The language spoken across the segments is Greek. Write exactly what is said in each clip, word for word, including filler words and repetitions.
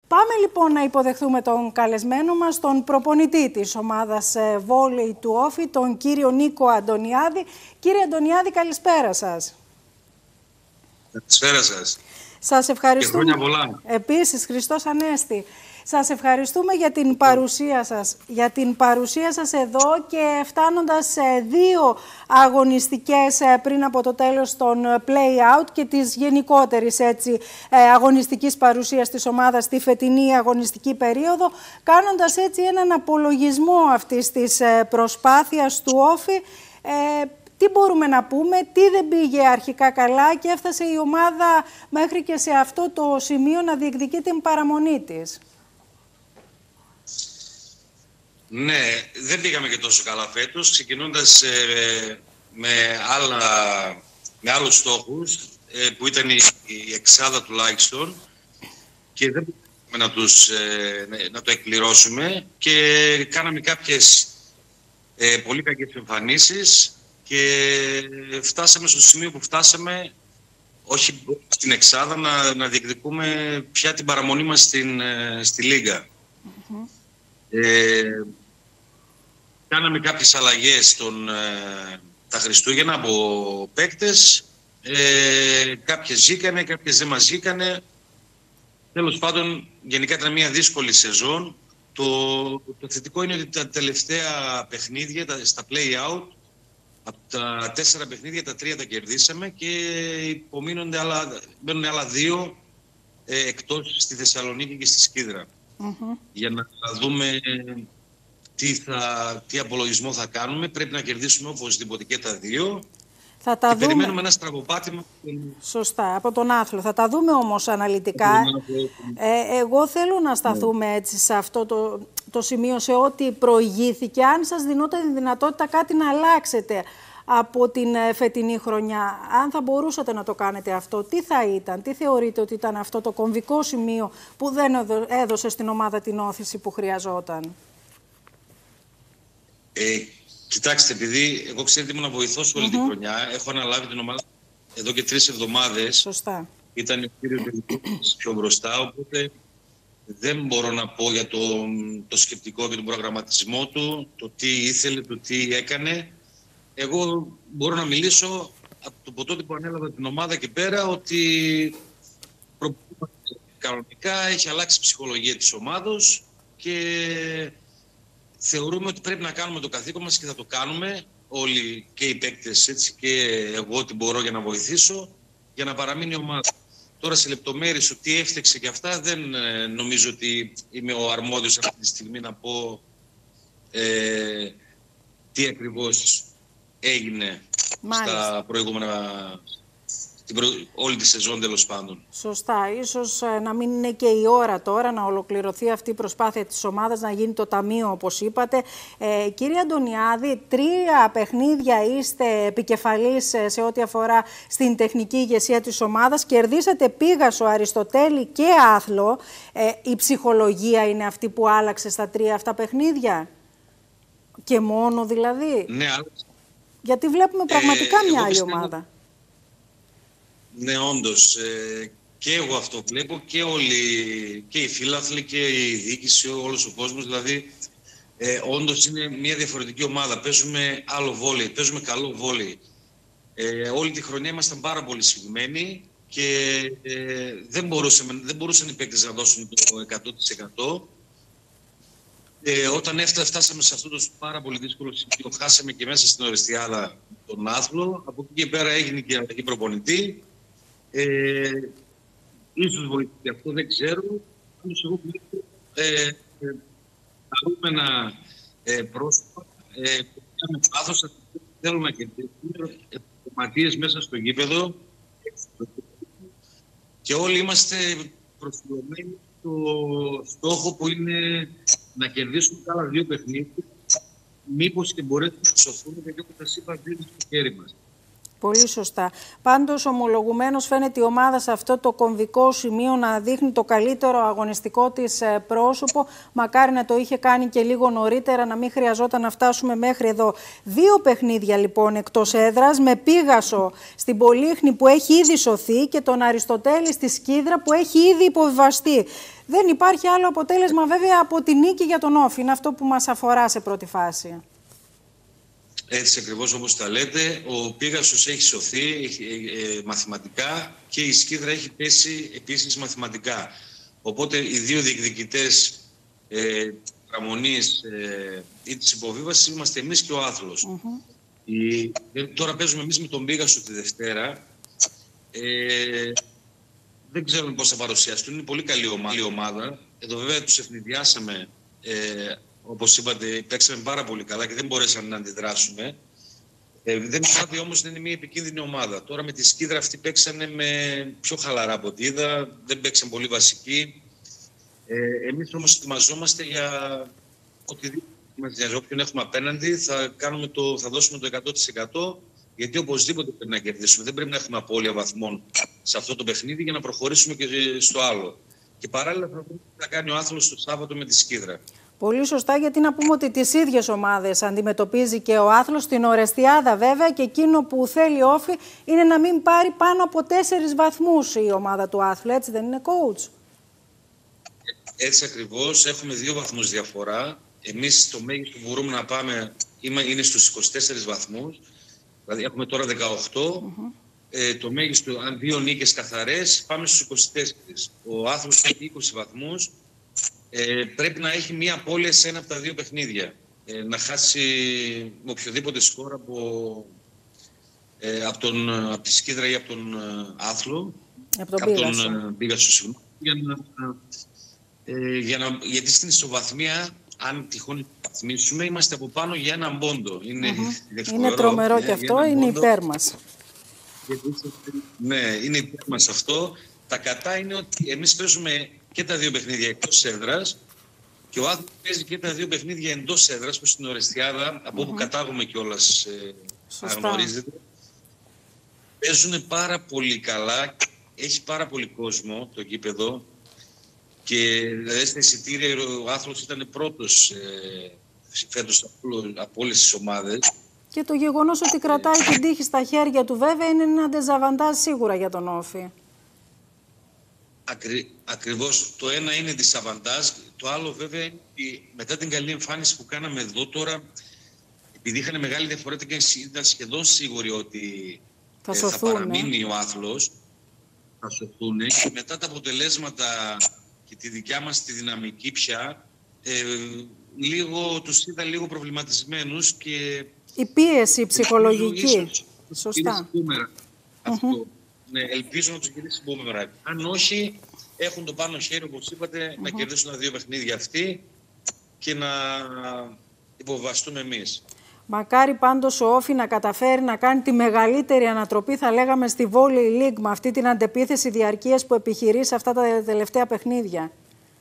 Πάμε λοιπόν να υποδεχθούμε τον καλεσμένο μας, τον προπονητή της ομάδας βόλεϊ του Όφη, τον κύριο Νίκο Αντωνιάδη. Κύριε Αντωνιάδη, καλησπέρα σας. Καλησπέρα σας. Σας ευχαριστούμε. Και χρόνια πολλά. Επίσης, Χριστός Ανέστη. Σας ευχαριστούμε για την παρουσία σας, για την παρουσία σας εδώ και φτάνοντας σε δύο αγωνιστικές πριν από το τέλος των play-out και της γενικότερης έτσι, αγωνιστικής παρουσίας της ομάδας στη φετινή αγωνιστική περίοδο, κάνοντας έτσι έναν απολογισμό αυτής της προσπάθειας του Όφη. Ε, Τι μπορούμε να πούμε, τι δεν πήγε αρχικά καλά και έφτασε η ομάδα μέχρι και σε αυτό το σημείο να διεκδικεί την παραμονή της. Ναι, δεν πήγαμε και τόσο καλά φέτος, ξεκινώντας ε, με, άλλα, με άλλους στόχους, ε, που ήταν η, η εξάδα τουλάχιστον, και δεν μπορούσαμε να, τους, ε, να το εκπληρώσουμε και κάναμε κάποιες ε, πολύ κακές εμφανίσεις και φτάσαμε στο σημείο που φτάσαμε, όχι στην εξάδα, να, να διεκδικούμε πια την παραμονή μας στην, ε, στη Λίγκα. Mm-hmm. ε, Κάναμε κάποιες αλλαγές τον, ε, τα Χριστούγεννα από παίκτες. Ε, κάποιες ζήκανε, κάποιες δεν μας ζήκανε. Τέλος πάντων, γενικά ήταν μια δύσκολη σεζόν. Το, το θετικό είναι ότι τα τελευταία παιχνίδια, τα, στα play-out, από τα τέσσερα παιχνίδια, τα τρία τα κερδίσαμε και υπομείνονται άλλα, μένουν άλλα δύο ε, εκτός στη Θεσσαλονίκη και στη Σκύδρα. Mm-hmm. Για να δούμε Τι, θα, τι απολογισμό θα κάνουμε. Πρέπει να κερδίσουμε οπωσδήποτε και τα δύο. Θα τα και δούμε. Περιμένουμε ένα στραβοπάτημα. Σωστά, από τον άθλο. Θα τα δούμε όμως αναλυτικά. Ε, εγώ θέλω να σταθούμε ναι. έτσι σε αυτό το, το σημείο, σε ό,τι προηγήθηκε. Αν σας δινόταν τη δυνατότητα κάτι να αλλάξετε από την φετινή χρονιά, αν θα μπορούσατε να το κάνετε αυτό, τι θα ήταν, τι θεωρείτε ότι ήταν αυτό το κομβικό σημείο που δεν έδωσε στην ομάδα την όθηση που χρειαζόταν? Ε, κοιτάξτε, επειδή εγώ ξέρετε ήμουν βοηθός όλη mm-hmm. τη χρονιά, έχω αναλάβει την ομάδα εδώ και τρεις εβδομάδες. Σωστά. Ήταν ο κύριος Βελικός πιο μπροστά, οπότε δεν μπορώ να πω για το, το σκεπτικό και τον προγραμματισμό του, το τι ήθελε, το τι έκανε. Εγώ μπορώ να μιλήσω από το τότε που ανέλαβα την ομάδα και πέρα ότι κανονικά έχει αλλάξει η ψυχολογία της ομάδος και θεωρούμε ότι πρέπει να κάνουμε το καθήκον μας και θα το κάνουμε όλοι, και οι παίκτες έτσι, και εγώ ό,τι μπορώ για να βοηθήσω, για να παραμείνει η ομάδα. Τώρα σε λεπτομέρειες ότι έφτεξε και αυτά δεν ε, νομίζω ότι είμαι ο αρμόδιος αυτή τη στιγμή να πω ε, τι ακριβώς έγινε Μάλιστα. στα προηγούμενα, την προ... όλη τη σεζόν τέλος πάντων. Σωστά. Ίσως ε, να μην είναι και η ώρα τώρα να ολοκληρωθεί αυτή η προσπάθεια της ομάδας, να γίνει το ταμείο όπως είπατε. Ε, κύριε Αντωνιάδη, τρία παιχνίδια είστε επικεφαλής ε, σε ό,τι αφορά στην τεχνική ηγεσία της ομάδας. Κερδίσατε Πήγασο, Αριστοτέλη και Άθλο. Ε, η ψυχολογία είναι αυτή που άλλαξε στα τρία αυτά παιχνίδια? Και μόνο δηλαδή? Ναι, άλλαξε. Γιατί βλέπουμε πραγματικά ε, μια άλλη πιστεύω... ομάδα. Ναι, όντως. Ε, και εγώ αυτό βλέπω και όλοι, και οι φίλαθλοι και η διοίκηση, όλος ο κόσμος. Δηλαδή, ε, όντως είναι μια διαφορετική ομάδα. Παίζουμε άλλο βόλεϊ, παίζουμε καλό βόλεϊ. Ε, όλη τη χρονιά ήμασταν πάρα πολύ συγκεκριμένοι και ε, δεν, μπορούσαμε, δεν μπορούσαν οι παίκτες να δώσουν το εκατό τοις εκατό. Ε, όταν έφτα, φτάσαμε σε αυτό το πάρα πολύ δύσκολο σημείο, χάσαμε και μέσα στην Οριστιάδα τον Άθλο. Από εκεί και πέρα έγινε και η αλλαγή προπονητή. Ε, ίσως βοηθήσει αυτό, δεν ξέρω. Όμως εγώ βλέπω ε, ε, χαρούμενα ε, πρόσωπα ε, που κάνουμε πάθος, θέλουμε να κερδίσουμε κομματίες μέσα στο γήπεδο και όλοι είμαστε προσφυλωμένοι στο στόχο που είναι να κερδίσουμε τα άλλα δύο παιχνίδια, μήπως και μπορέσουμε να σωθούμε, γιατί όπως σας είπα, δίνει στο χέρι μας. Πολύ σωστά. Πάντως, ομολογουμένως φαίνεται η ομάδα σε αυτό το κομβικό σημείο να δείχνει το καλύτερο αγωνιστικό της πρόσωπο. Μακάρι να το είχε κάνει και λίγο νωρίτερα, να μην χρειαζόταν να φτάσουμε μέχρι εδώ. Δύο παιχνίδια λοιπόν εκτός έδρας, με Πήγασο στην Πολύχνη που έχει ήδη σωθεί και τον Αριστοτέλη στη Σκίδρα που έχει ήδη υποβιβαστεί. Δεν υπάρχει άλλο αποτέλεσμα βέβαια από τη νίκη για τον Όφη. Είναι αυτό που μας αφορά σε πρώτη φάση. Έτσι ακριβώς όπως τα λέτε, ο Πήγασος έχει σωθεί ε, ε, μαθηματικά και η Σκίδρα έχει πέσει επίσης μαθηματικά. Οπότε οι δύο διεκδικητές ε, τραμονής ε, ή της υποβίβασης είμαστε εμείς και ο άθλος. Mm-hmm. η, ε, τώρα παίζουμε εμείς με τον Πήγασο τη Δευτέρα. Ε, δεν ξέρουμε πώς θα παρουσιαστούν. Είναι πολύ καλή ομάδα. ομάδα. Εδώ βέβαια τους ευνηδιάσαμε. Ε, Όπως είπατε, παίξαμε πάρα πολύ καλά και δεν μπορέσαμε να αντιδράσουμε. Ε, δεν είπατε όμως δεν είναι μια επικίνδυνη ομάδα. Τώρα με τη Σκίδρα αυτή παίξανε με πιο χαλαρά από ό,τι είδα. Δεν παίξαν πολύ βασικοί. Ε, εμείς όμως ετοιμαζόμαστε για οτιδήποτε μας νοιάζει. Όποιον έχουμε απέναντι θα, κάνουμε το, θα δώσουμε το εκατό τοις εκατό γιατί οπωσδήποτε πρέπει να κερδίσουμε. Δεν πρέπει να έχουμε απώλεια βαθμών σε αυτό το παιχνίδι για να προχωρήσουμε και στο άλλο. Και παράλληλα θα δούμε τι θα κάνει ο άθλος το Σάββατο με τη Σκίδρα. Πολύ σωστά, γιατί να πούμε ότι τις ίδιες ομάδες αντιμετωπίζει και ο άθλος στην Ορεστιάδα βέβαια και εκείνο που θέλει Όφη είναι να μην πάρει πάνω από τέσσερις βαθμούς η ομάδα του άθλου, έτσι δεν είναι coach? Έτσι ακριβώς, έχουμε δύο βαθμούς διαφορά. Εμείς το μέγιστο που μπορούμε να πάμε είναι στους είκοσι τέσσερις βαθμούς, δηλαδή έχουμε τώρα δεκαοκτώ. Mm-hmm. Ε, το μέγιστο, αν δύο νίκες καθαρές, πάμε στους είκοσι τέσσερις. Ο άθλος έχει είκοσι βαθμούς. Ε, πρέπει να έχει μία απώλεια σε ένα από τα δύο παιχνίδια. Ε, να χάσει με οποιοδήποτε σκορ από, ε, από, τον, από τη Σκίδρα ή από τον ε, άθλο. Από τον Πήγασο. Πήγασο, συγγνώμη. Για να, ε, για να, γιατί στην ισοβαθμία, αν τυχόν βαθμίσουμε, είμαστε από πάνω για έναν πόντο. Είναι, mm-hmm. είναι τρομερό ε, και αυτό, είναι πόντο. Υπέρ μας. Ναι, είναι υπέρ μας αυτό. Τα κατά είναι ότι εμείς παίζουμε και τα δύο παιχνίδια εκτός έδρας και ο άθλος παίζει και τα δύο παιχνίδια εντός έδρας, που στην Ορεστιάδα, mm-hmm. από όπου κατάγουμε κιόλας, ε, αναγνωρίζετε. Παίζουν πάρα πολύ καλά, έχει πάρα πολύ κόσμο το γήπεδο και δηλαδή στα εισιτήρια ο άθλος ήταν πρώτος ε, φέτος από όλες τις ομάδες. Και το γεγονός ότι κρατάει ε, την τύχη στα χέρια του βέβαια είναι ένα ντεζαβαντάζ σίγουρα για τον Όφη. Ακρι, ακριβώς το ένα είναι δισαβαντάζ, το άλλο βέβαια είναι ότι μετά την καλή εμφάνιση που κάναμε εδώ τώρα, επειδή είχαν μεγάλη διαφορά και ήταν σχεδόν σίγουροι ότι θα, ε, θα παραμείνει ο άθλος, θα σωθούν και μετά τα αποτελέσματα και τη δικιά μας τη δυναμική πια, ε, λίγο, τους είδα λίγο προβληματισμένους και... Η πίεση ψυχολογική, ίσως, σωστά. Αυτό. Ναι, ελπίζω να τους γυρίσει μπούμεραγκ. Αν όχι, έχουν το πάνω χέρι, όπως είπατε, mm-hmm. να κερδίσουν τα δύο παιχνίδια αυτοί και να υποβαστούμε εμείς. Μακάρι πάντως ο Όφη να καταφέρει να κάνει τη μεγαλύτερη ανατροπή, θα λέγαμε, στη Volley League, με αυτή την αντεπίθεση διαρκείας που επιχειρεί σε αυτά τα τελευταία παιχνίδια.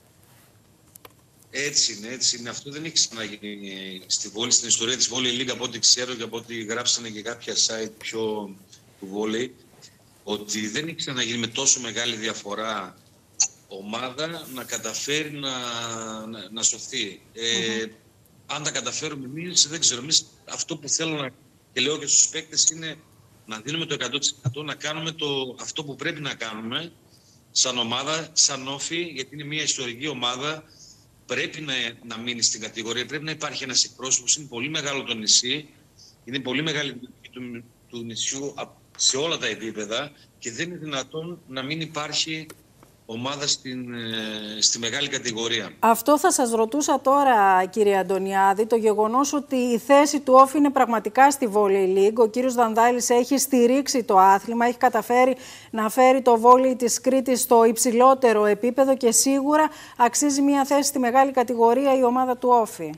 Έτσι είναι, έτσι είναι. Αυτό δεν έχει ξαναγίνει στη Volley, στην ιστορία της Volley League, από ό,τι ξέρω και από ό,τι γράψανε και κάποια site πιο του Volley, ότι δεν έχει ξαναγίνει με τόσο μεγάλη διαφορά ομάδα να καταφέρει να, να, να σωθεί. Mm-hmm. Ε, αν τα καταφέρουμε εμείς, δεν ξέρω. Εμείς αυτό που θέλω να, και λέω και στους παίκτες είναι να δίνουμε το εκατό τοις εκατό, να κάνουμε το, αυτό που πρέπει να κάνουμε σαν ομάδα, σαν Όφη, γιατί είναι μια ιστορική ομάδα. Πρέπει να, να μείνει στην κατηγορία, πρέπει να υπάρχει ένας εκπρόσωπος. Είναι πολύ μεγάλο το νησί, είναι πολύ μεγάλη του, του νησιού σε όλα τα επίπεδα και δεν είναι δυνατόν να μην υπάρχει ομάδα στην, στη μεγάλη κατηγορία. Αυτό θα σας ρωτούσα τώρα, κύριε Αντωνιάδη, το γεγονός ότι η θέση του Όφη είναι πραγματικά στη Volley League. Ο κύριος Δανδάλης έχει στηρίξει το άθλημα, έχει καταφέρει να φέρει το βόλεϊ της Κρήτης στο υψηλότερο επίπεδο και σίγουρα αξίζει μια θέση στη μεγάλη κατηγορία η ομάδα του Όφη.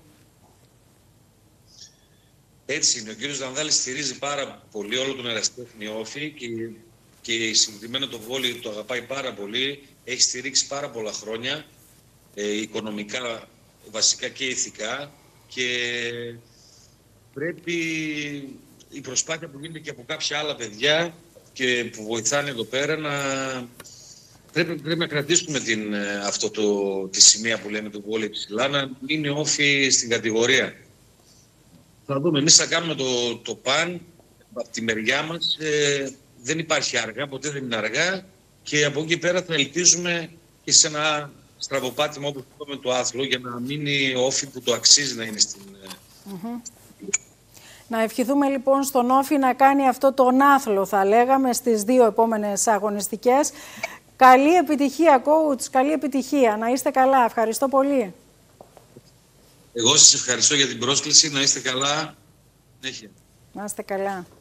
Έτσι είναι. Ο κύριος Δανδάλης στηρίζει πάρα πολύ όλο τον ερασιτέχνη Όφη και, και συγκεκριμένα το βόλεϊ το αγαπάει πάρα πολύ. Έχει στηρίξει πάρα πολλά χρόνια, ε, οικονομικά, βασικά και ηθικά, και πρέπει η προσπάθεια που γίνεται και από κάποια άλλα παιδιά και που βοηθάνε εδώ πέρα να... Πρέπει, πρέπει να κρατήσουμε την, αυτό το, τη σημαία που λέμε το βόλεϊ ψηλά, να μείνει όφη στην κατηγορία. Θα δούμε. Εμείς θα κάνουμε το, το παν από τη μεριά μας. Ε, δεν υπάρχει αργά, ποτέ δεν είναι αργά. Και από εκεί πέρα θα ελπίζουμε και σε ένα στραβοπάτημα όπως είπαμε το άθλο για να μείνει όφη που το αξίζει να είναι στην... Mm-hmm. Να ευχηθούμε λοιπόν στον Όφη να κάνει αυτό τον άθλο, θα λέγαμε, στις δύο επόμενες αγωνιστικές. Καλή επιτυχία, coach, καλή επιτυχία. Να είστε καλά. Ευχαριστώ πολύ. Εγώ σας ευχαριστώ για την πρόσκληση. Να είστε καλά. Να είστε καλά.